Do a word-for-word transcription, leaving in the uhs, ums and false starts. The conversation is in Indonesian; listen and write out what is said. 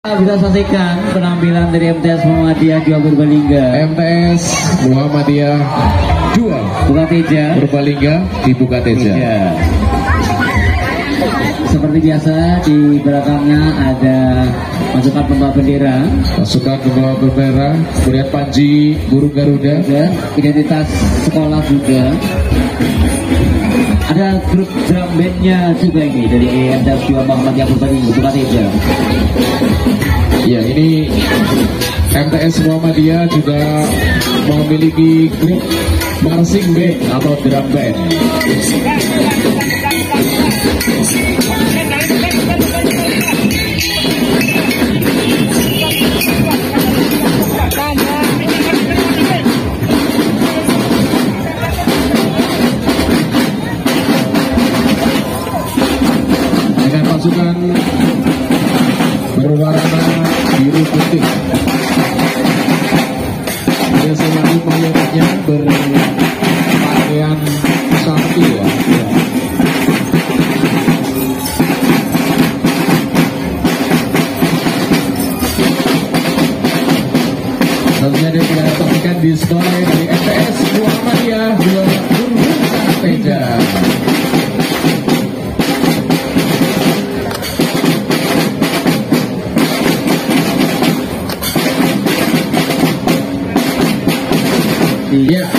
Bisa saksikan penampilan dari M T S Muhammadiyah dua Purbalingga. M T S Muhammadiyah dua Purbalingga Purbalingga di Bukateja. Seperti biasa di belakangnya ada pasukan pembawa bendera. Pasukan pembawa bendera, kemudian panji burung Garuda Dan identitas sekolah juga. Ada grup drum bandnya juga ini dari M T S dua Muhammadiyah Purbalingga Bukateja. Ya, ini M T S Muhammadiyah juga memiliki grup marching band atau drum band. Dengan pasukan berwarna biru putih, dia selalu mayoritasnya berpakaian sapi ya. Tentunya dia tidak saksikan display dari M T S Muhammadiyah dua Purbalingga. Ya,